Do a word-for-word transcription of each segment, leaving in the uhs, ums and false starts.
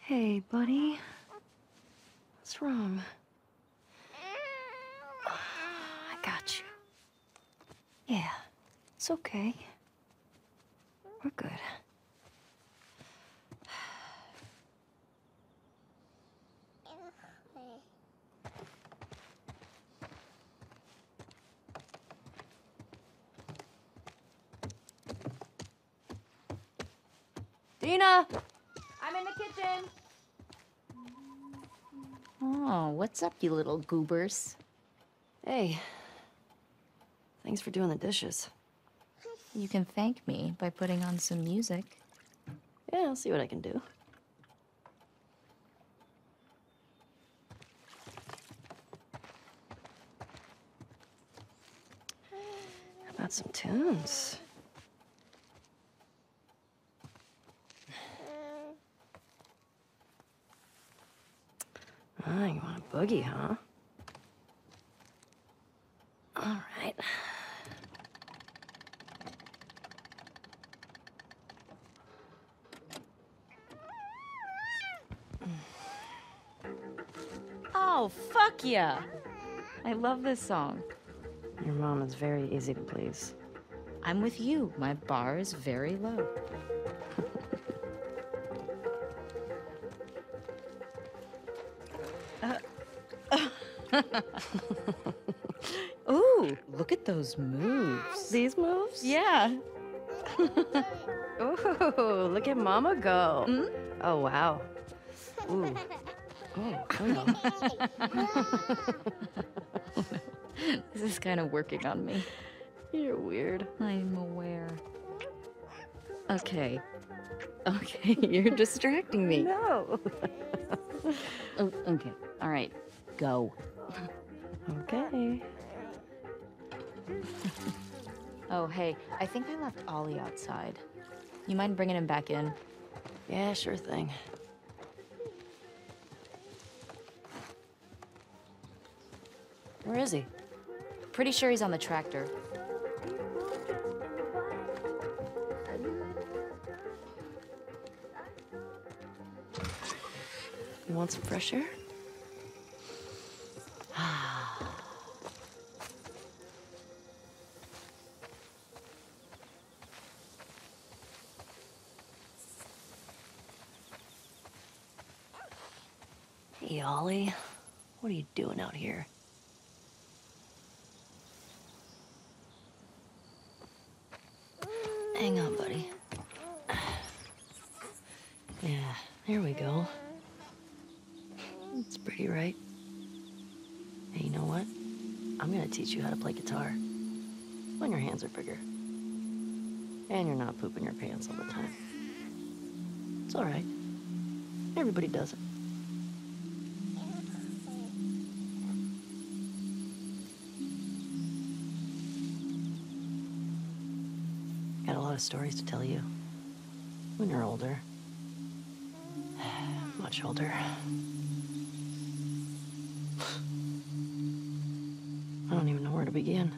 Hey, buddy. What's wrong? I got you. Yeah, it's okay. We're good. Dina! I'm in the kitchen! Oh, what's up, you little goobers? Hey. Thanks for doing the dishes. You can thank me by putting on some music. Yeah, I'll see what I can do. How about some tunes? Ah, you want a boogie, huh? All right. Oh, fuck yeah! I love this song. Your mom is very easy to please. I'm with you. My bar is very low. uh, Ooh, look at those moves. These moves? Yeah. Ooh, look at Mama go. Mm? Oh, wow. Ooh. Oh, hello. This is kind of working on me. You're weird. I'm aware. Okay. Okay, you're distracting me. No. Oh, okay. All right. Go. Okay. Oh, hey, I think I left Ollie outside. You mind bringing him back in? Yeah, sure thing. Where is he? Pretty sure he's on the tractor. You want some fresh air? Hey, Ollie. What are you doing out here? Hang on, buddy. Yeah, there we go. It's pretty, right? Hey, you know what? I'm gonna teach you how to play guitar. When your hands are bigger. And you're not pooping your pants all the time. It's all right. Everybody does it. Got a lot of stories to tell you. When you're older. Much older. I don't even know where to begin.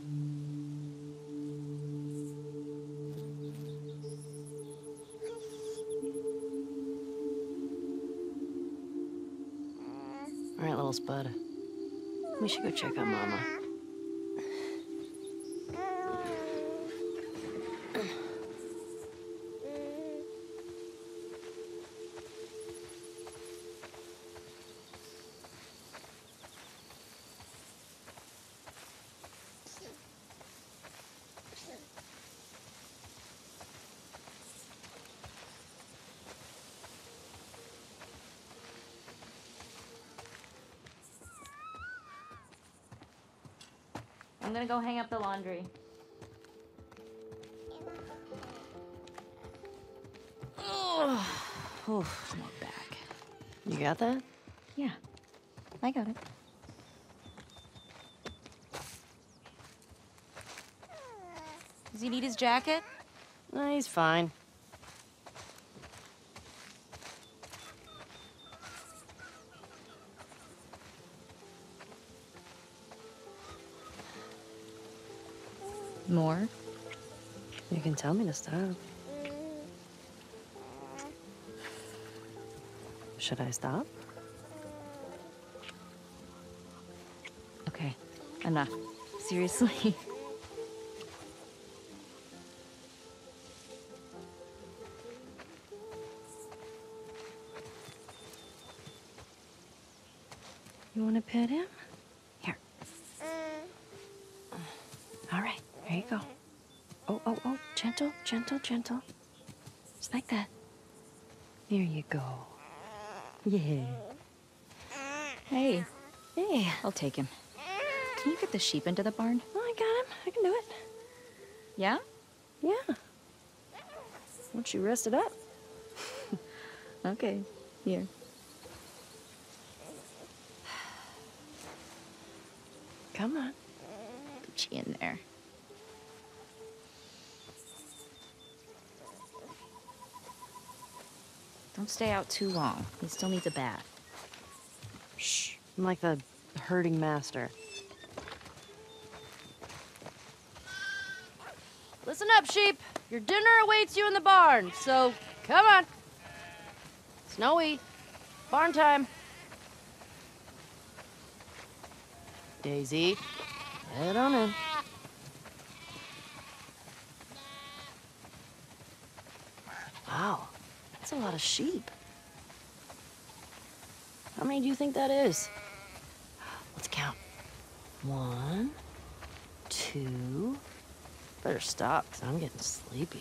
All right, little spud. We should go check on Mama. I'm gonna go hang up the laundry. Oh, oof, my back. You got that? Yeah, I got it. Does he need his jacket? No, he's fine. More? You can tell me to stop. Should I stop? Okay, enough. Seriously. You want to pet him? Here. All right, here you go. Oh, oh, oh, gentle, gentle, gentle. Just like that. There you go. Yeah. Hey, Yeah. I'll take him. Can you get the sheep into the barn? Oh, I got him. I can do it. Yeah? Yeah. Once you rest it up. Okay, here. Come on. Put you in there. Don't stay out too long. He still needs a bath. Shh. I'm like the herding master. Listen up, sheep. Your dinner awaits you in the barn, so come on. Snowy. Barn time. Daisy, head on in. Wow, that's a lot of sheep. How many do you think that is? Let's count. One, two. Better stop, because I'm getting sleepy.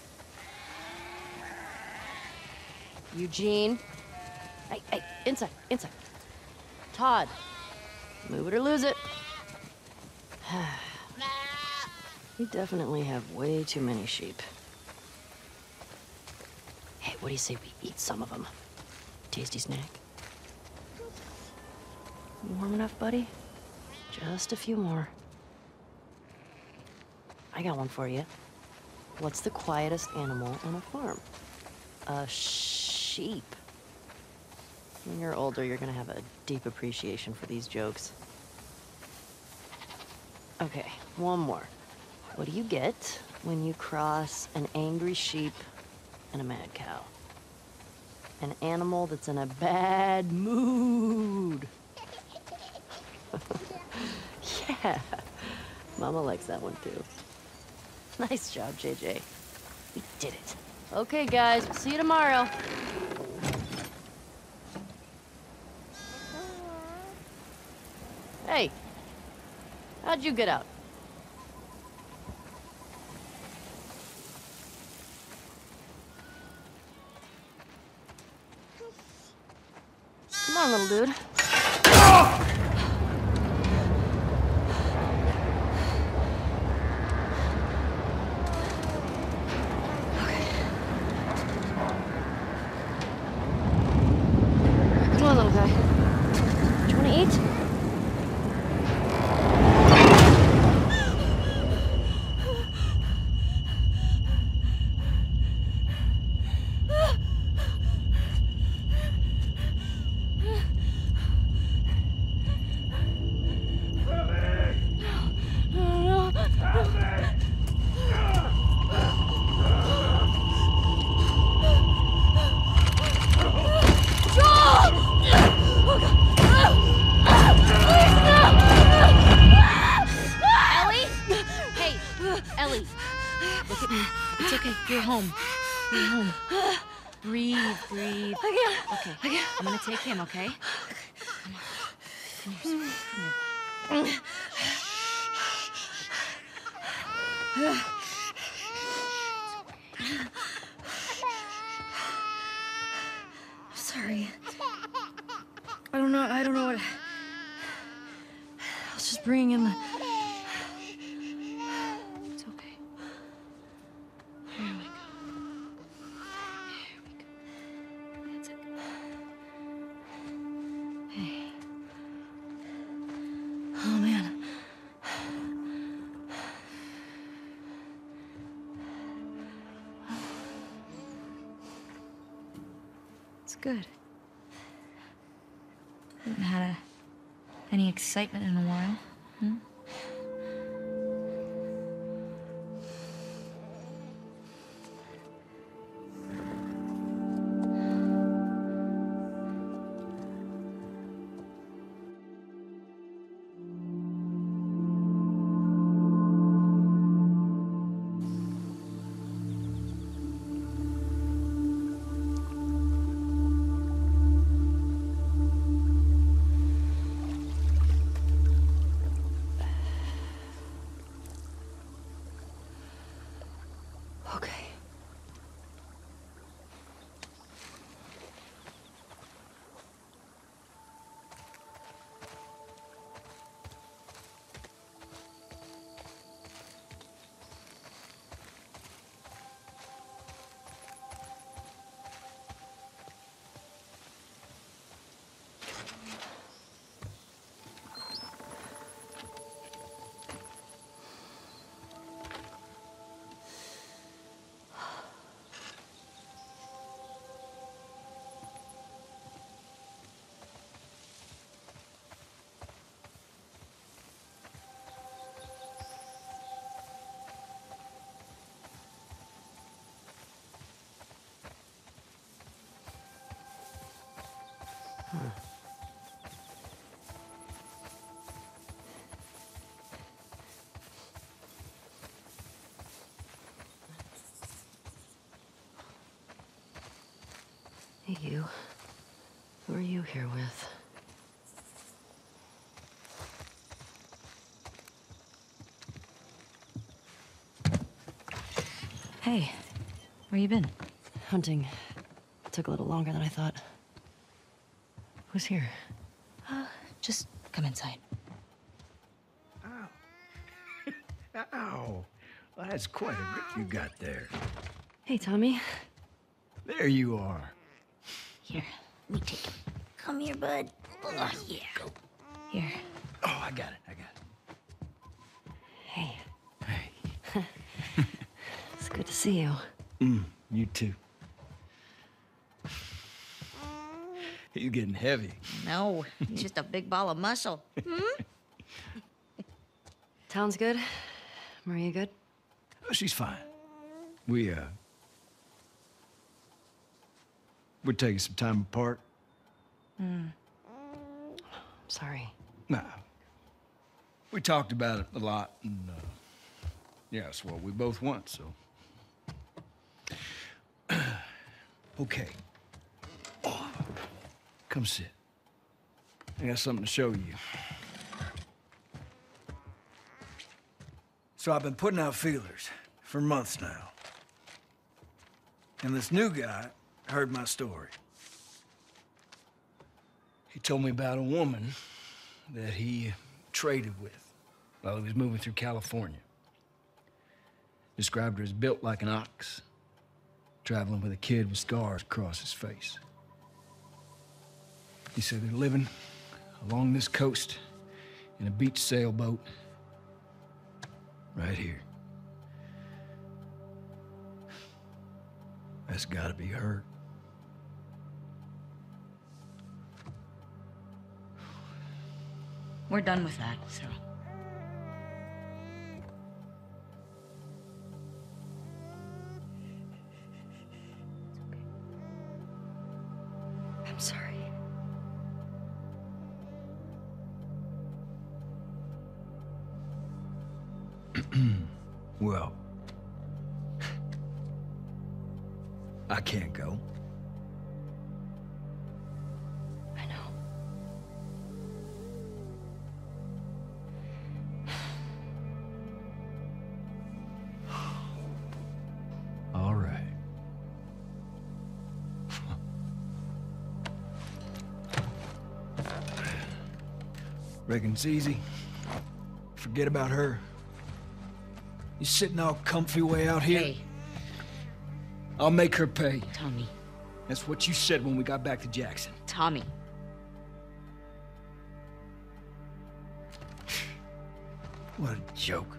Eugene. Hey, hey, inside, inside. Todd. Move it or lose it. We definitely have way too many sheep. Hey, what do you say we eat some of them? Tasty snack? Warm enough, buddy? Just a few more. I got one for you. What's the quietest animal on a farm? A sheep. When you're older, you're gonna have a deep appreciation for these jokes. Okay, one more. What do you get when you cross an angry sheep and a mad cow? An animal that's in a bad mood. Yeah, Mama likes that one too. Nice job, J J. We did it. Okay, guys, we'll see you tomorrow. Hey, how'd you get out? Come on, little dude. Come on, little guy. Do you want to eat? Ellie, look at me. It's okay. You're home. You're home. Breathe, breathe. I can't. Okay. I can't. I'm gonna take him, okay? Come on. Come here, Come here. Sorry. I don't know. I don't know what. I was just bringing in the. It's okay. Here we go. Here we go. That's it. Hey. Oh man. It's good. Haven't had a, any excitement in a while, hmm? Huh. Hey, you. Who are you here with? Hey, where you been? Hunting. Took a little longer than I thought. Who's here? Uh, just come inside. Ow. Ow. Well, that's quite a grip you got there. Hey, Tommy. There you are. Here, let me take him. Come here, bud. Oh, yeah. Go. Here. Oh, I got it. I got Hey. it. Hey. It's good to see you. Mm, you too. He's getting heavy. No, he's just a big ball of muscle. Hmm? Town's good? Maria good? Oh, she's fine. We, uh... We're taking some time apart. Hmm. Sorry. Nah. We talked about it a lot, and, uh... yeah, it's what we both want, so... Okay. Oh, come sit. I got something to show you. So I've been putting out feelers for months now. And this new guy heard my story. He told me about a woman that he traded with while he was moving through California. Described her as built like an ox, traveling with a kid with scars across his face. He said they're living along this coast in a beach sailboat right here. That's gotta be her. We're done with that, Sarah. I'm sorry. Well, I can't go. I know. All right. Reckon it's easy. Forget about her. You sitting all comfy way out here? Hey, I'll make her pay. Tommy. That's what you said when we got back to Jackson. Tommy. What a joke.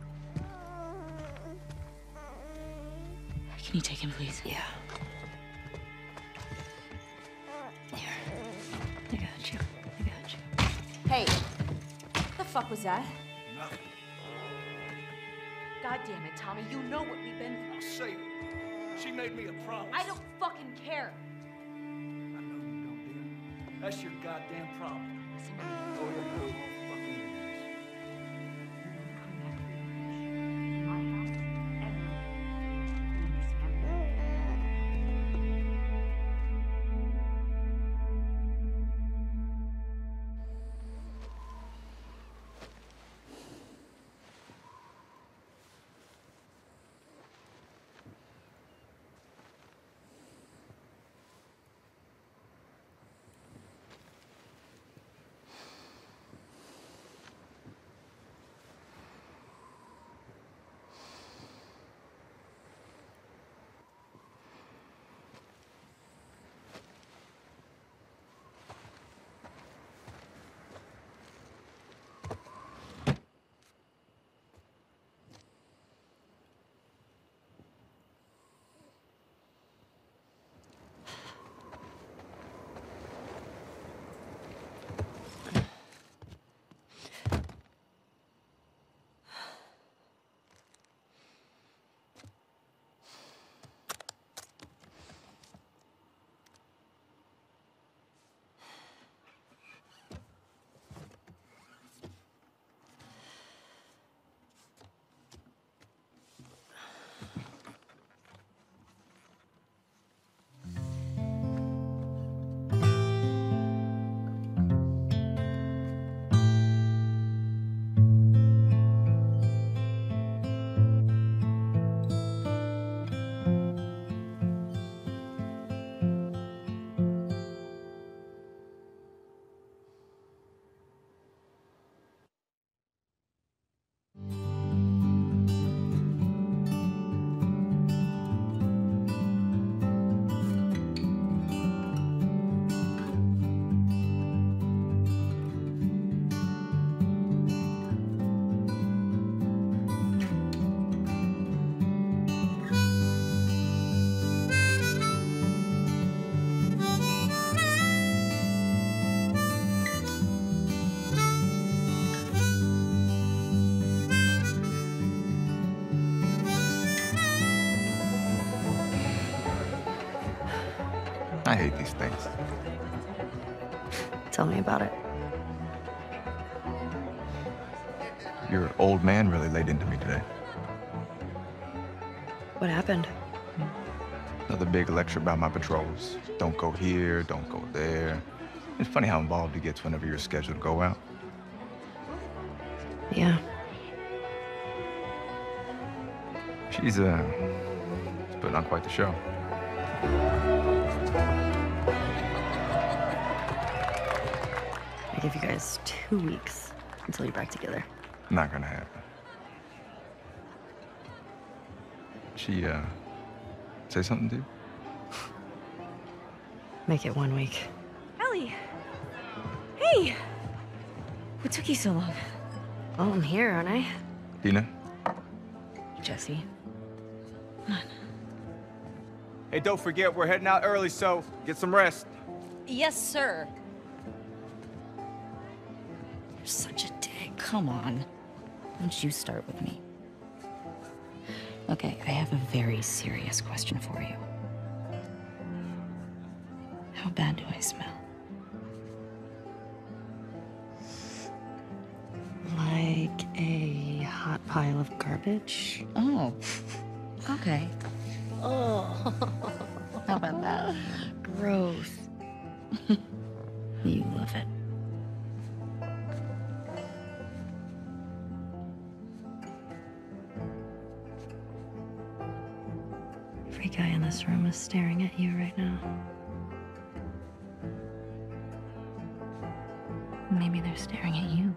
Can you take him, please? Yeah. Here. I got you. I got you. Hey, what the fuck was that? Nothing. God damn it, Tommy, you know what we've been through. I'll save her. She made me a promise. I don't fucking care. I know you don't, dear. That's your goddamn problem. Listen to me. Oh, yeah, no. Fucking is. You don't come back to my house ever. You understand? I hate these things. Tell me about it. Your old man really laid into me today. What happened? Another big lecture about my patrols. Don't go here, don't go there. It's funny how involved he gets whenever you're scheduled to go out. Yeah. She's, uh, putting on quite the show. I give you guys two weeks until you're back together. Not gonna happen. She, uh, say something to you? Make it one week. Ellie! Hey! What took you so long? Well, I'm here, aren't I? Dina? Jesse. Come on. Hey, don't forget, we're heading out early, so get some rest. Yes, sir. You're such a dick. Come on. Why don't you start with me? Okay, I have a very serious question for you. How bad do I smell? Like a hot pile of garbage? Oh. Okay. Oh. How about that? Gross. You love it. Every guy in this room is staring at you right now. Maybe they're staring at you.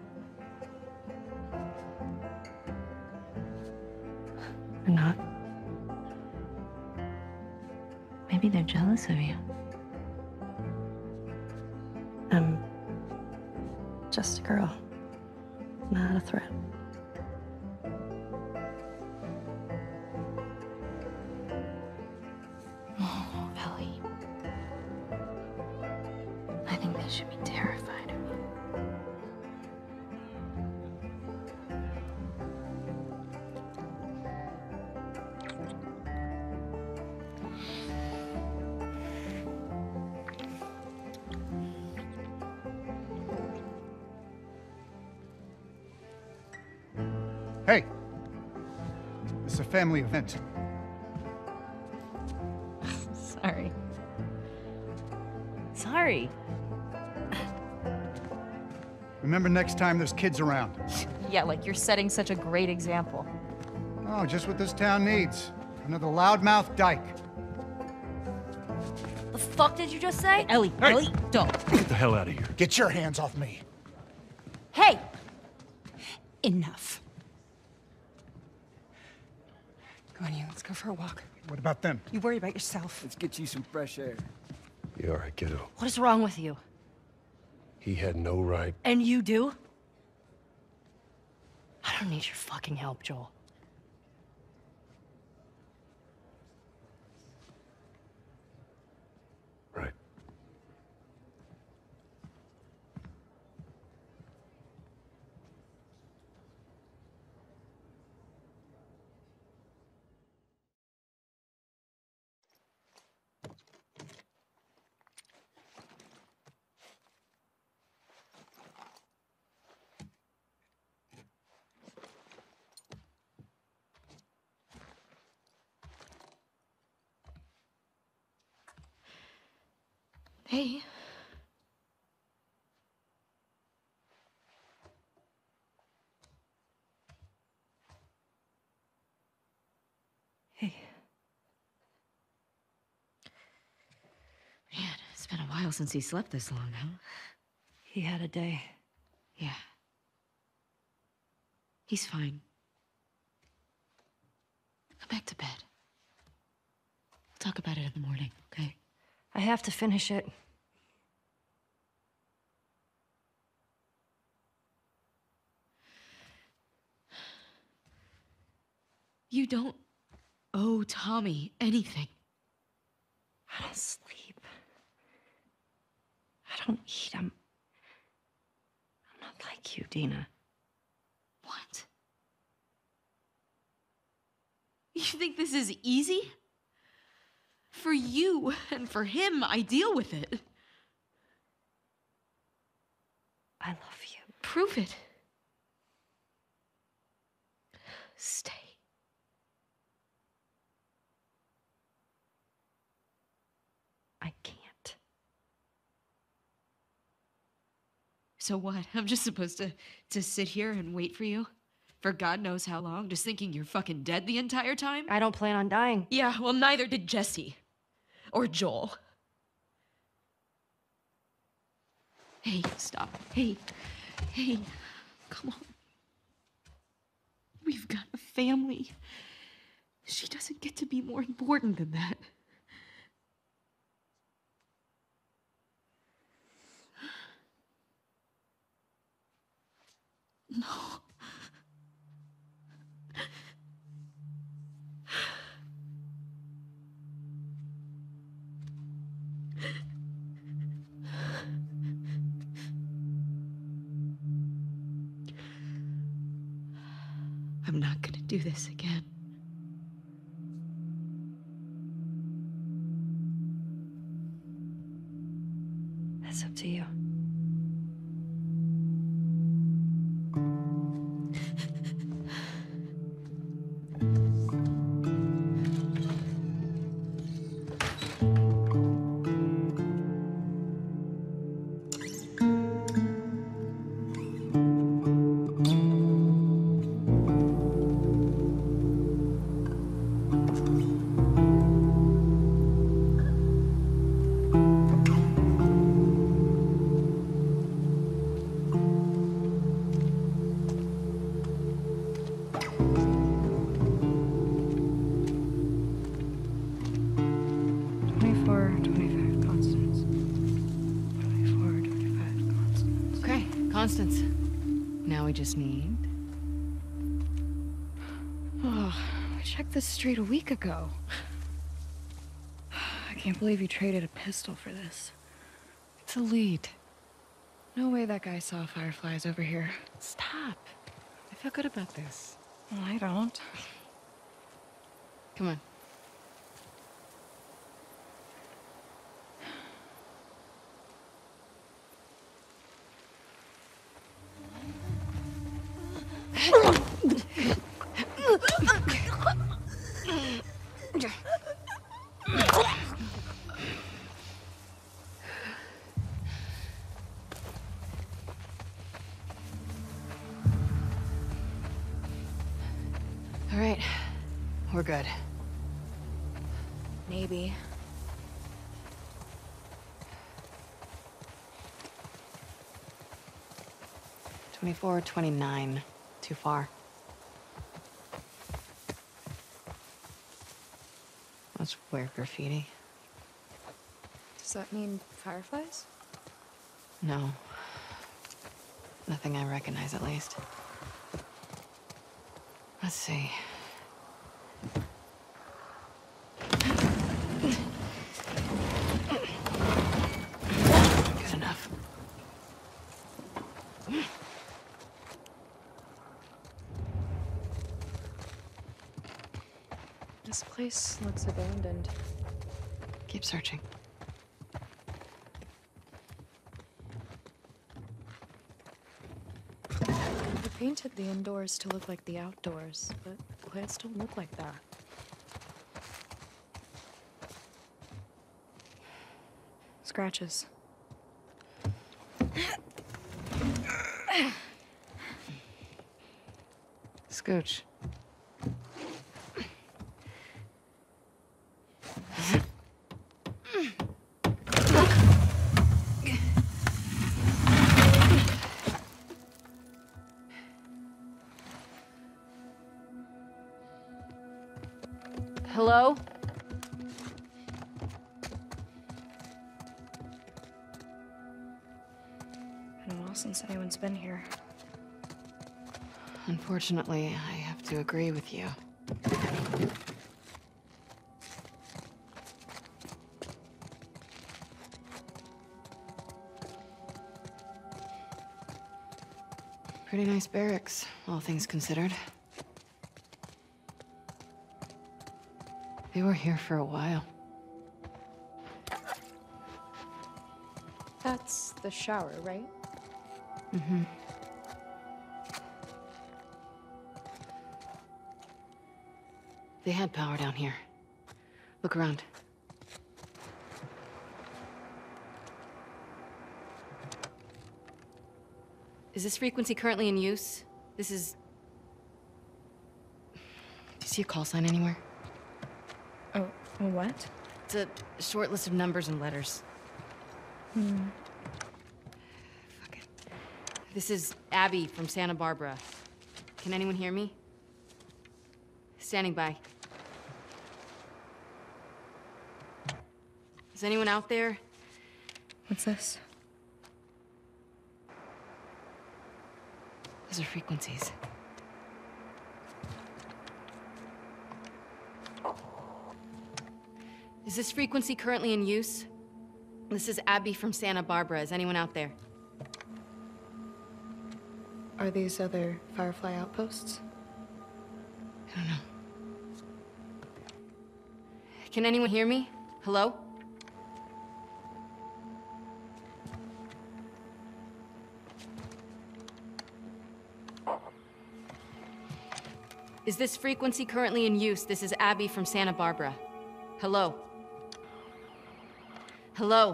Or not. Maybe they're jealous of you. I'm just a girl, not a threat. Oh, Ellie. I think they should be terrified of you. Hey, it's a family event. Sorry. Sorry. Remember next time there's kids around. Yeah, like you're setting such a great example. Oh, just what this town needs. Another loudmouth dyke. The fuck did you just say? Ellie, Hey! Ellie, don't. Get the hell out of here. Get your hands off me. Hey! Enough. Come on, you. Let's go for a walk. What about them? You worry about yourself. Let's get you some fresh air. You all right, kiddo? What is wrong with you? He had no right. And you do? I don't need your fucking help, Joel. Right. Hey. Hey. Man, it's been a while since he slept this long, huh? He had a day. Yeah. He's fine. Go back to bed. We'll talk about it in the morning, okay? I have to finish it. You don't owe Tommy anything. I don't sleep. I don't eat. I'm... I'm not like you, Dina. What? You think this is easy? For you and for him, I deal with it. I love you. Prove it. Stay. I can't. So what? I'm just supposed to, to sit here and wait for you? For God knows how long, just thinking you're fucking dead the entire time? I don't plan on dying. Yeah, well, neither did Jesse. Or Joel. Hey, stop. Hey. Hey. Come on. We've got a family. She doesn't get to be more important than that. No. I'm not gonna do this again. That's up to you. twenty-four, twenty-five constants. twenty-four, twenty-five constants. Okay, Constance. Now we just need... Oh, I checked this street a week ago. I can't believe you traded a pistol for this. It's a lead. No way that guy saw fireflies over here. Stop. I feel good about this. Well, I don't. Come on. All right. We're good. Maybe. twenty-four, twenty-nine. Too far. That's weird graffiti. Does that mean fireflies? No. Nothing I recognize, at least. Let's see. Good enough. This place looks abandoned. Keep searching. They painted the indoors to look like the outdoors, but plants don't look like that. Scratches. Scooch. Hello? Been a while since anyone's been here. Unfortunately, I have to agree with you. Pretty nice barracks, all things considered. They were here for a while. That's the shower, right? Mm-hmm. They had power down here. Look around. Is this frequency currently in use? This is... Do you see a call sign anywhere? Oh, a what? It's a short list of numbers and letters. Hmm. Fuck it. This is Abby from Santa Barbara. Can anyone hear me? Standing by. Is anyone out there? What's this? Those are frequencies. Is this frequency currently in use? This is Abby from Santa Barbara. Is anyone out there? Are these other Firefly outposts? I don't know. Can anyone hear me? Hello? Is this frequency currently in use? This is Abby from Santa Barbara. Hello? Hello?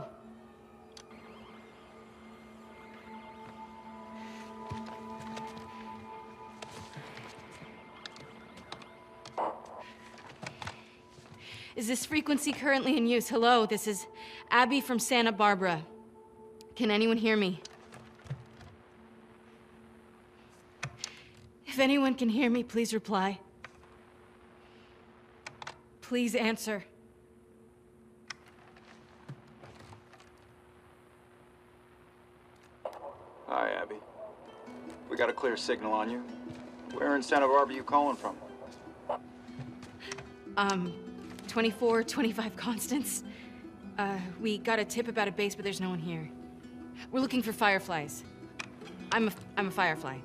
Is this frequency currently in use? Hello, this is Abby from Santa Barbara. Can anyone hear me? If anyone can hear me, please reply. Please answer. Hi, Abby. We got a clear signal on you. Where in Santa Barbara are you calling from? Um, twenty-four twenty-five Constance. Uh, we got a tip about a base, but there's no one here. We're looking for fireflies. I'm a, I'm a firefly.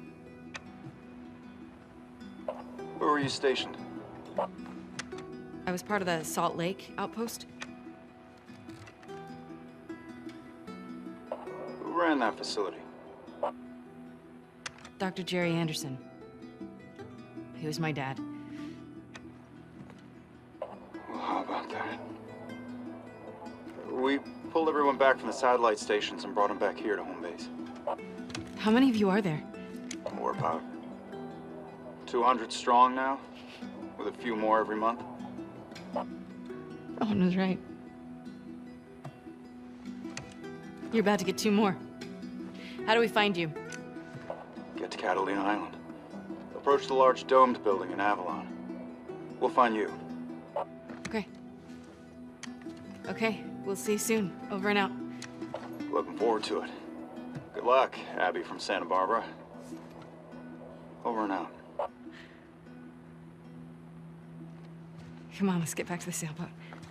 Where were you stationed? I was part of the Salt Lake outpost. Who ran that facility? Doctor Jerry Anderson. He was my dad. Well, how about that? We pulled everyone back from the satellite stations and brought them back here to home base. How many of you are there? We're about two hundred strong now, with a few more every month. Rowan was right. You're about to get two more. How do we find you? Get to Catalina Island. Approach the large domed building in Avalon. We'll find you. Okay. Okay, we'll see you soon. Over and out. Looking forward to it. Good luck, Abby from Santa Barbara. Over and out. Come on, let's get back to the sailboat.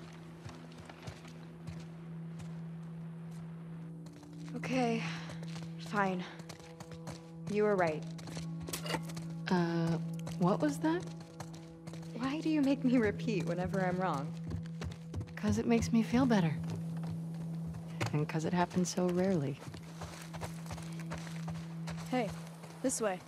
Okay, fine. You were right. Uh, what was that? Why do you make me repeat whenever I'm wrong? Because it makes me feel better. And because it happens so rarely. Hey, this way.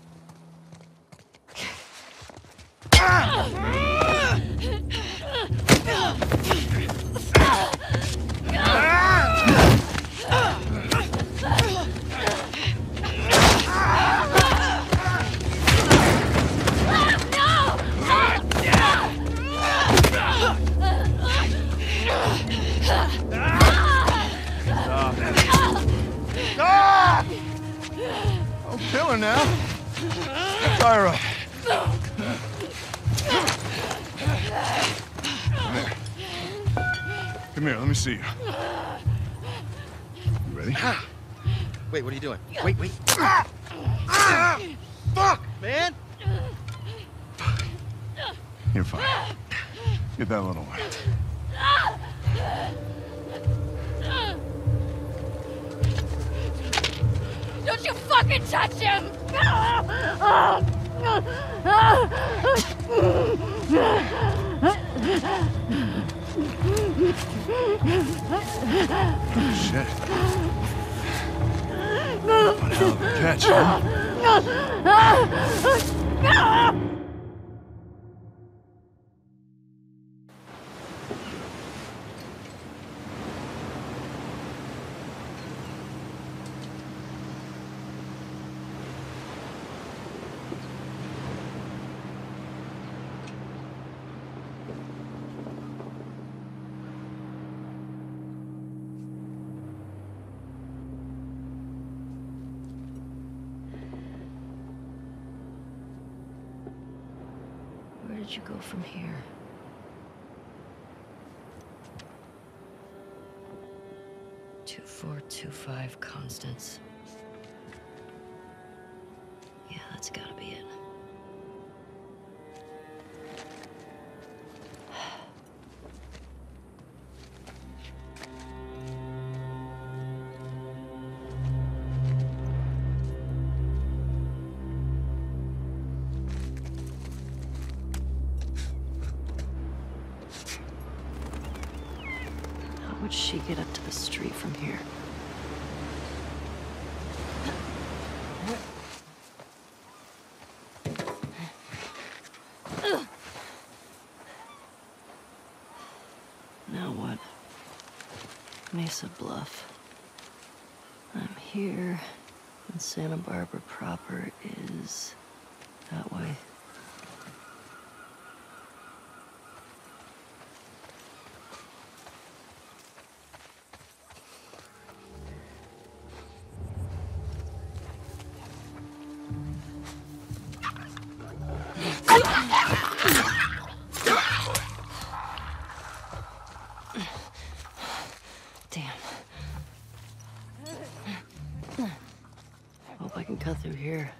Kill her now. Fire up. Come here. Come here, let me see you. You ready? Wait, what are you doing? Wait, wait. Ah! Ah! Fuck, man! You're fine. Get that little one. Don't you fucking touch him! Shit. One hell of a catch, huh? Where did you go from here? Two, four, two, five, Constance. Yeah, that's gotta be it. How would she get up to the street from here? Now what? Mesa Bluff. I'm here, and Santa Barbara proper is that way. Damn. Hope I can cut through here.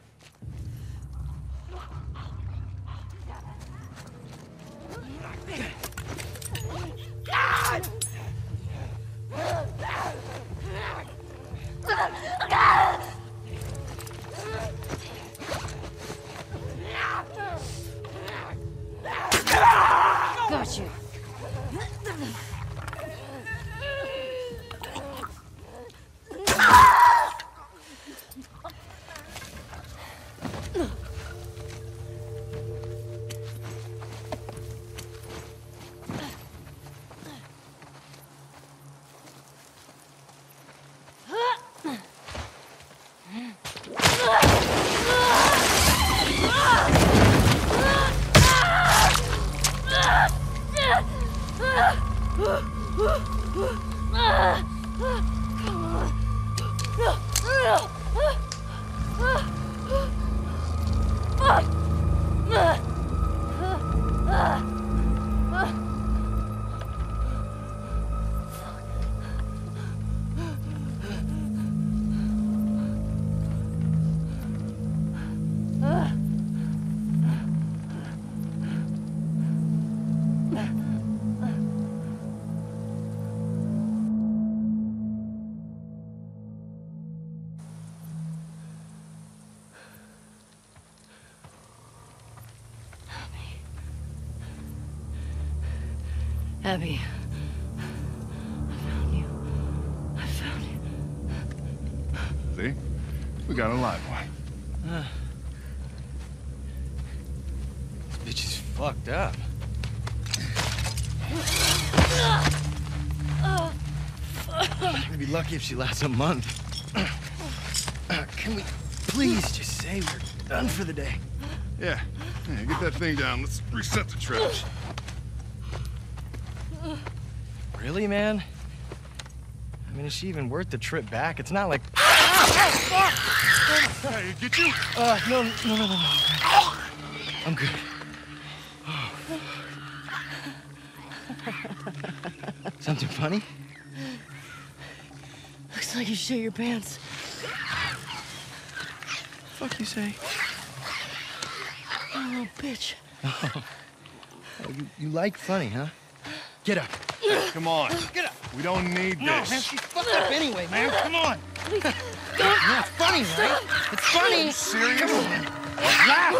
Got you. Abby, I found you. I found you. See? We got a live one. Uh, this bitch is fucked up. We're gonna be lucky if she lasts a month. Can we please just say we're done for the day? Yeah. Yeah, get that thing down. Let's reset the trash. Really, man? I mean, is she even worth the trip back? It's not like... Hey, get you? Uh, no, no, no, no, no. I'm good. Something funny? Looks like you shit your pants. Fuck you say? You little bitch. Oh. Oh, you, you like funny, huh? Get up. Come on. Get up. We don't need No, this. man, she's fucked up anyway, man. Come on. Yeah, it's funny, right? It's funny. Are you serious? Come on. Laugh.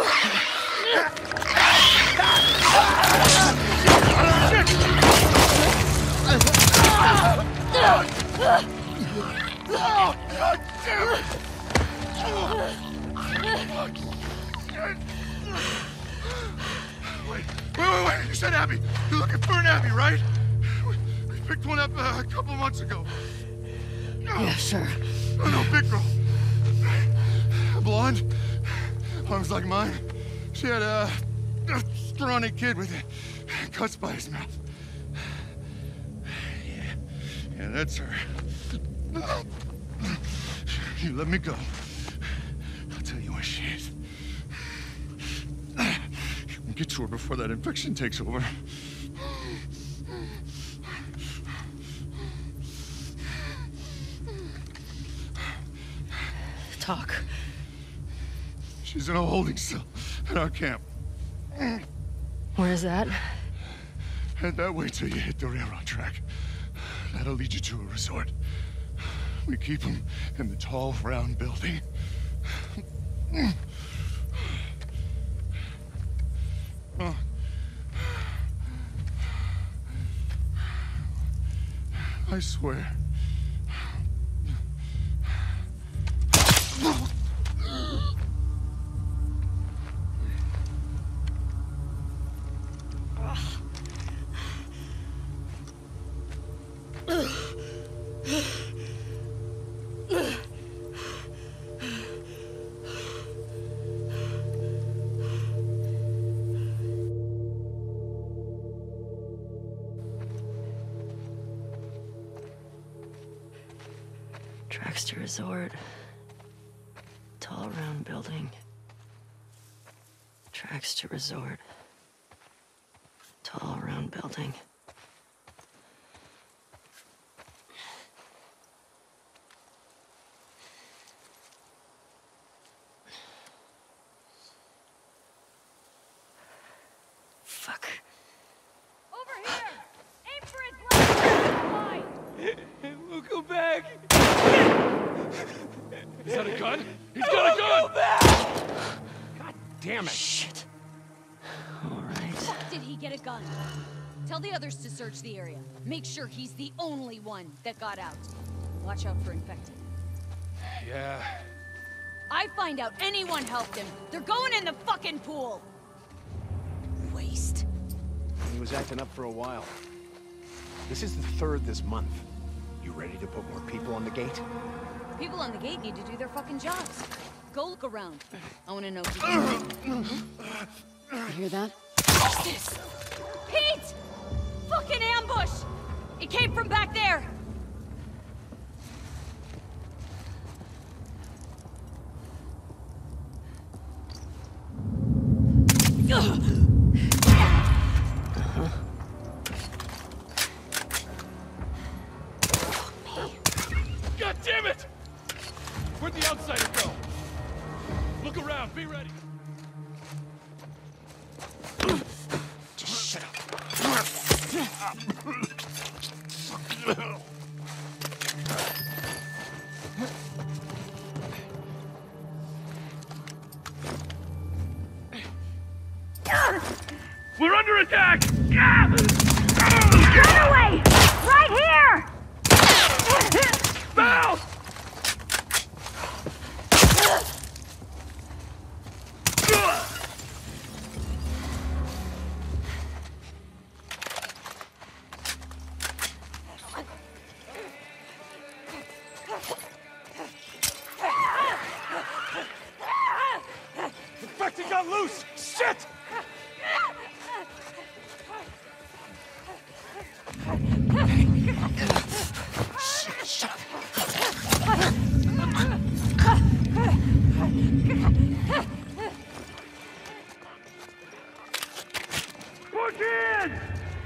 Oh, God damn it. Wait, wait, wait, you said Abby. You're looking for an Abby, right? We, we picked one up uh, a couple months ago. Yeah, sure. No, no, big girl. Blonde, arms like mine. She had a, a scrawny kid with cuts by his mouth. Yeah, yeah, that's her. You let me go. I'll tell you where she is. Get to her before that infection takes over. Talk. She's in a holding cell at our camp. Where is that? Head that way till you hit the railroad track. That'll lead you to a resort. We keep them in the tall, round building. Oh. I swear. Tracks to resort. Tall round building. Tracks to resort. Tall round building. Fuck. Over here! Aim for his line! We'll go back. Is that a gun? He's got a gun! Go back! God damn it. Shit. All right. Fuck did he get a gun? Tell the others to search the area. Make sure he's the only one that got out. Watch out for infected. Yeah. I find out anyone helped him. They're going in the fucking pool. Waste. He was acting up for a while. This is the third this month. You ready to put more people on the gate? People on the gate need to do their fucking jobs. Go look around. I want to know who. You hear that? What's this? Pete! Fucking ambush! It came from back there! God damn it! Where'd the outsider go? Look around, be ready. Just shut up. We're under attack! Run away! Right here! Bounce! Infected got loose! Shit! Shut up. Push in!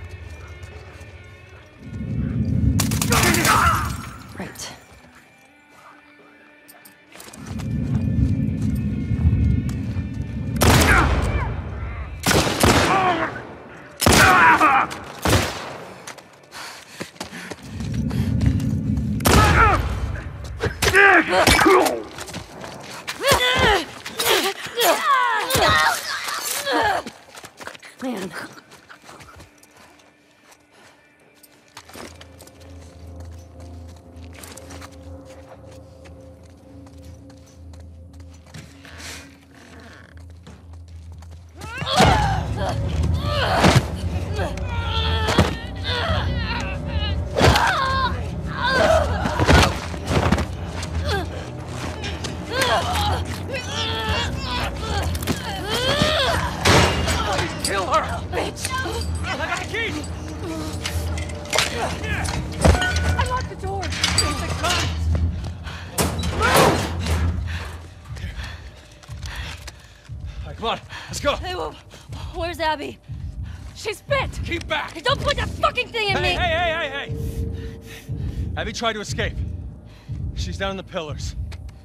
Right. Man. Let's go. Hey, wh- where's Abby? She's bit. Keep back. Hey, don't put that fucking thing in Hey, me. hey, hey, hey, hey! Abby tried to escape. She's down in the pillars.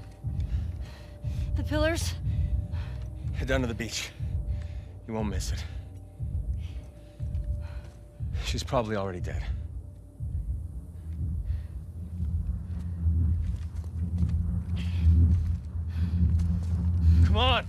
The pillars? Head down to the beach. You won't miss it. She's probably already dead. Come on!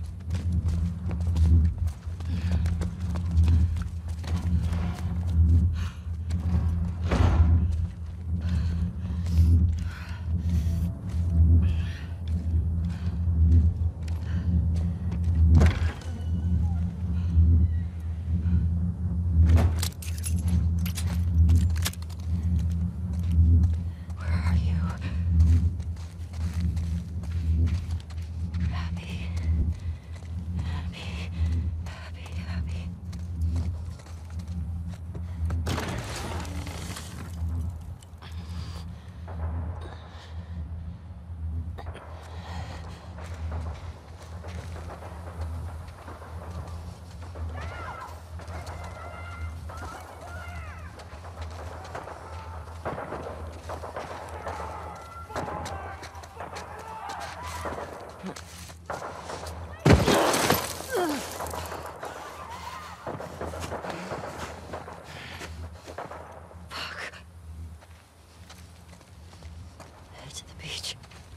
To the beach.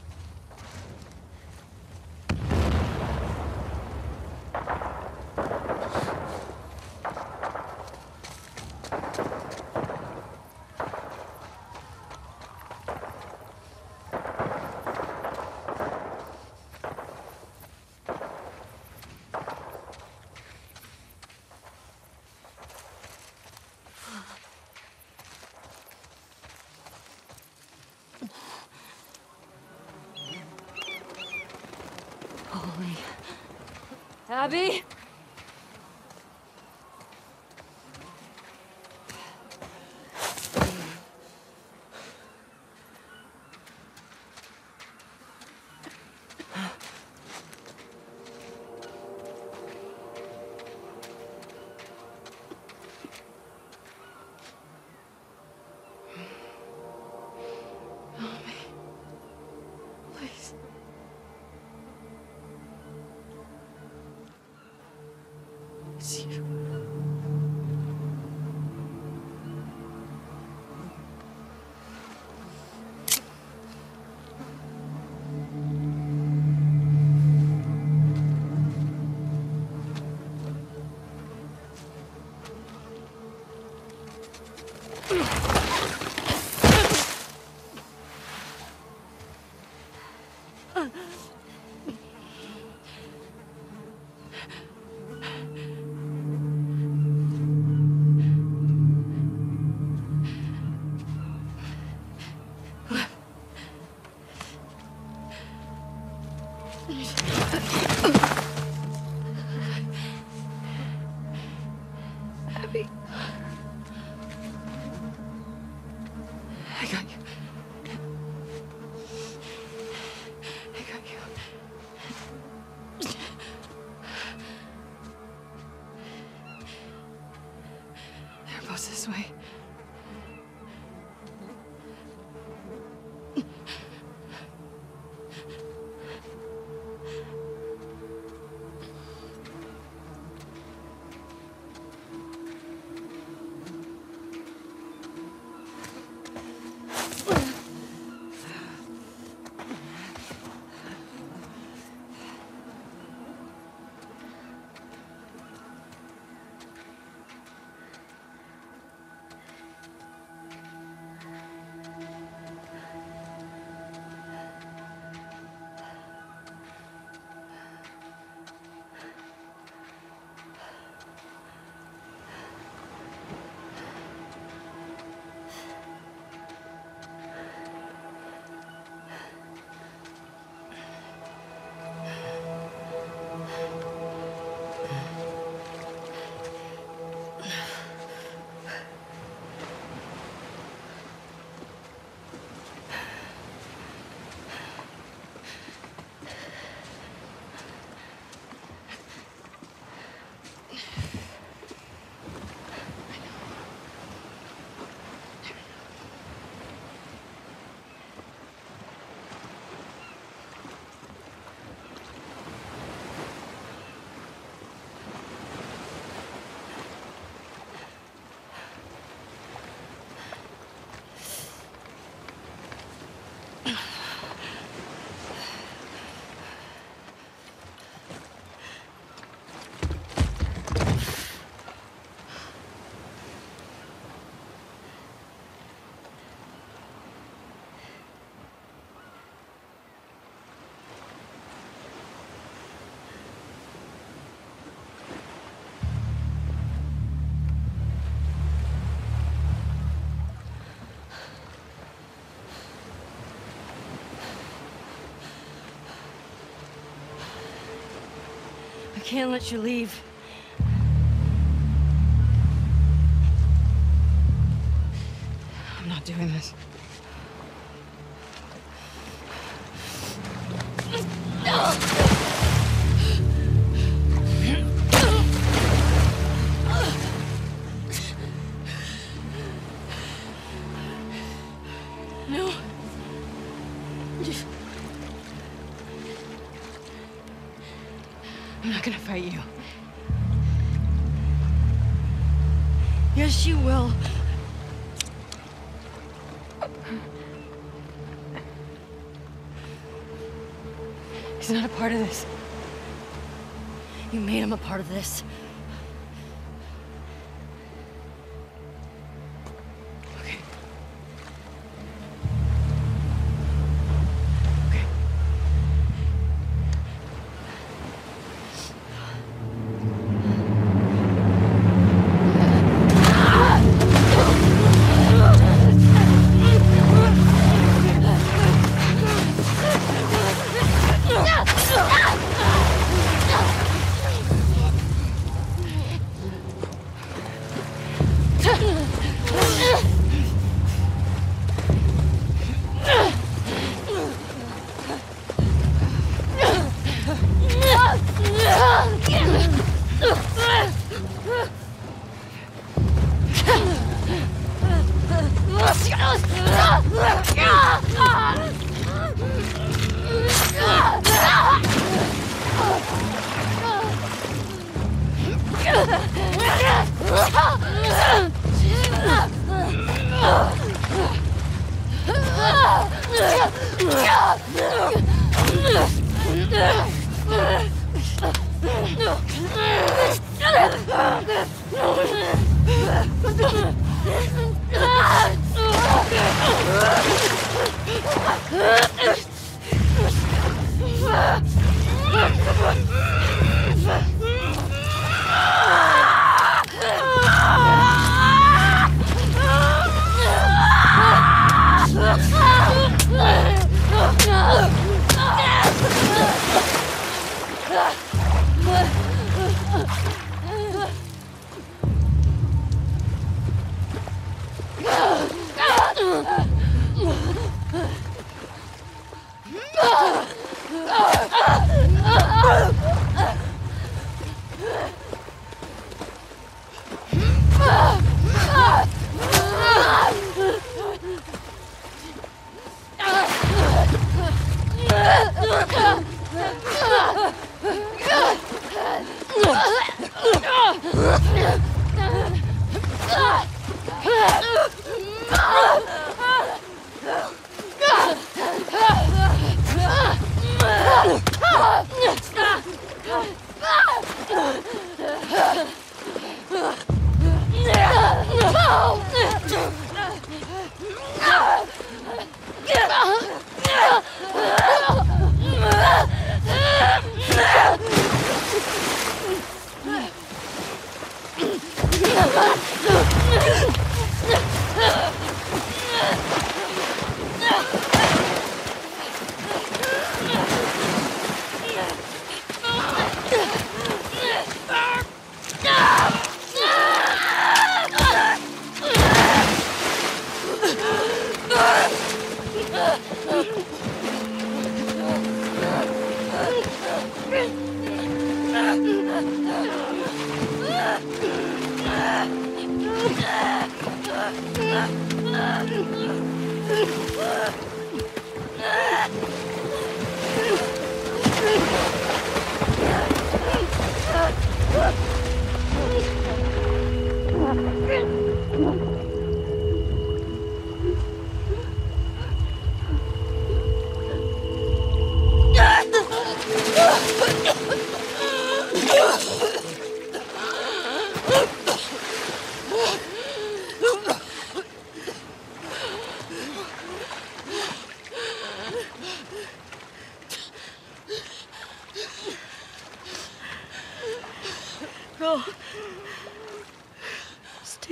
Holy. Abby? Please. It's you. Abby. I got you. I got you. They're both this way. I can't let you leave. I'm not doing this. No. I'm not gonna fight you. Yes, you will. He's not a part of this. You made him a part of this. Okay. Okay.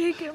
Take him.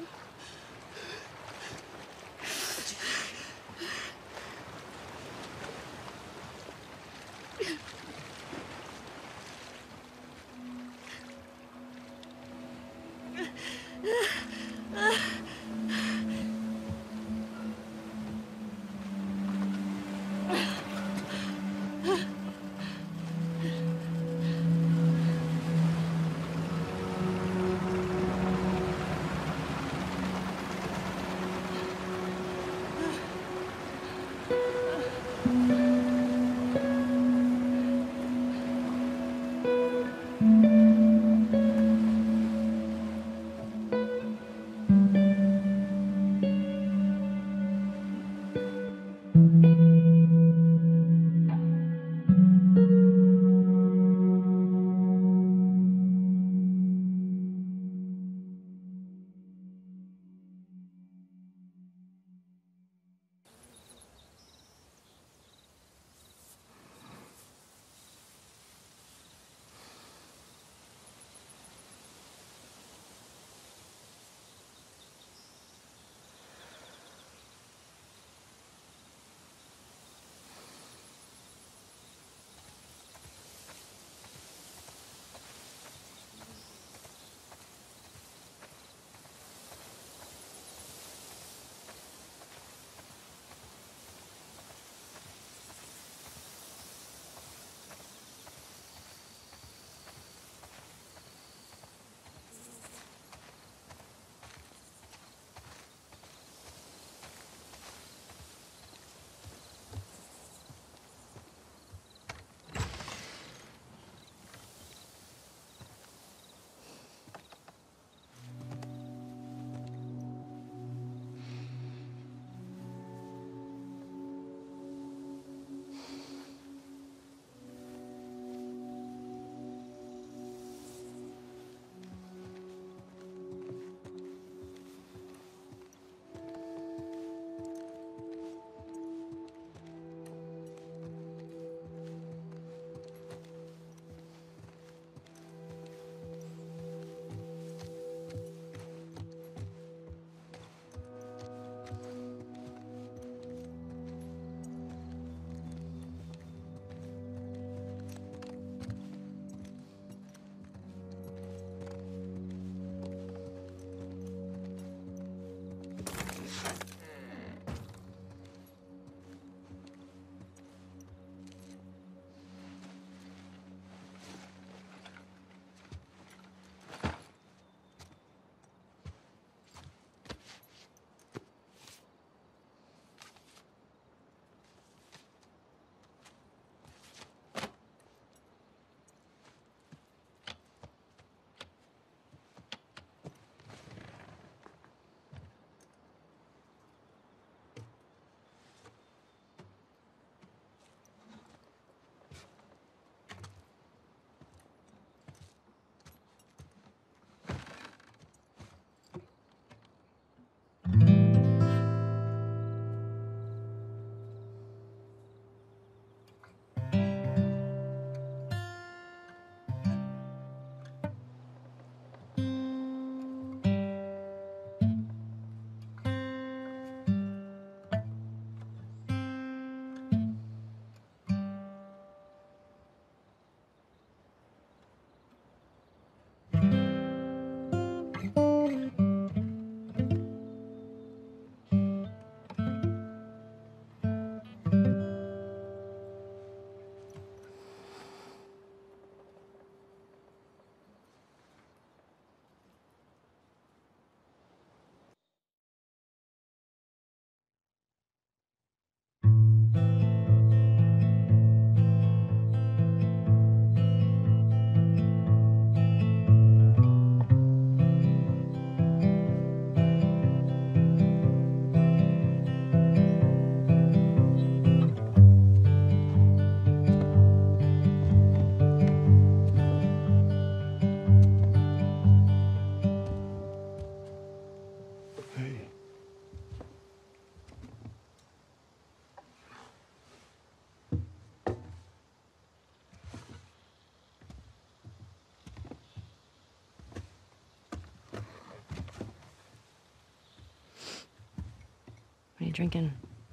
drinking?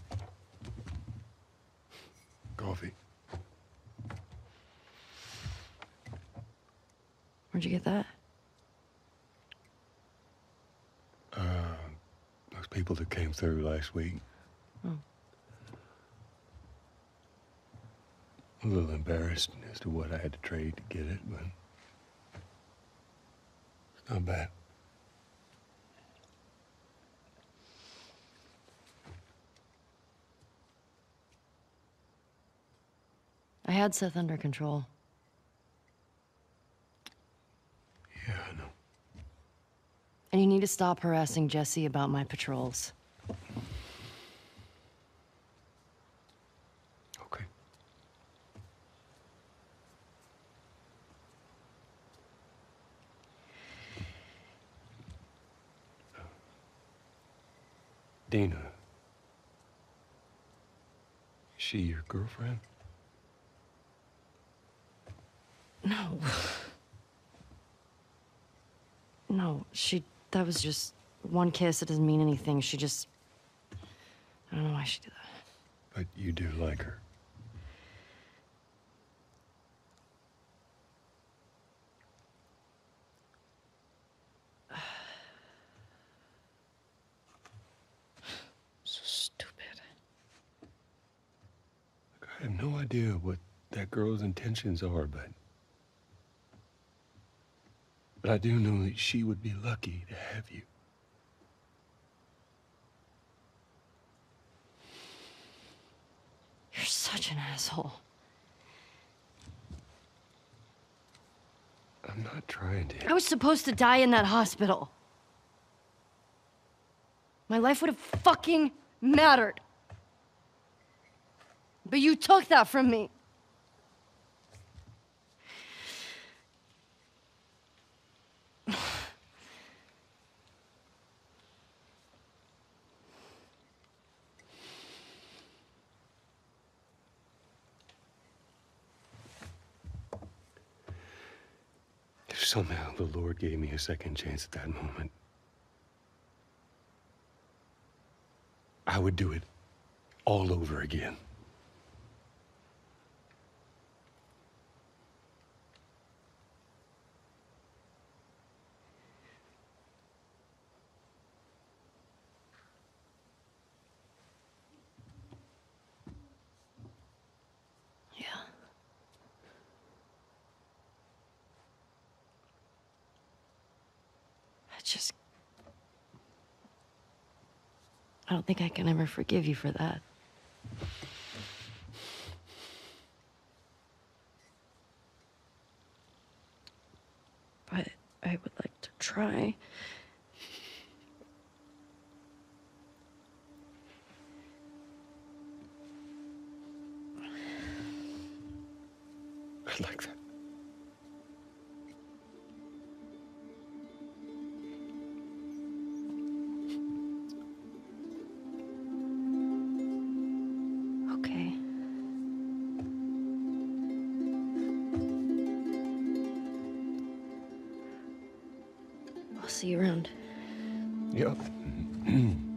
Coffee. Where'd you get that? Uh, those people that came through last week. Oh. A little embarrassed as to what I had to trade to get it, but it's not bad. I had Seth under control. Yeah, I know. And you need to stop harassing Jesse about my patrols. Okay. Dina. Is she your girlfriend? No. No, she... That was just one kiss. It doesn't mean anything. She just... I don't know why she did that. But you do like her. So stupid. Look, I have no idea what that girl's intentions are, but... But I do know that she would be lucky to have you. You're such an asshole. I'm not trying to... I was supposed to die in that hospital. My life would have fucking mattered. But you took that from me. If somehow the Lord gave me a second chance at that moment, I would do it all over again. Yeah. I just... I don't think I can ever forgive you for that. But I would like to try. I'd like that. Okay. I'll see you around. Yep.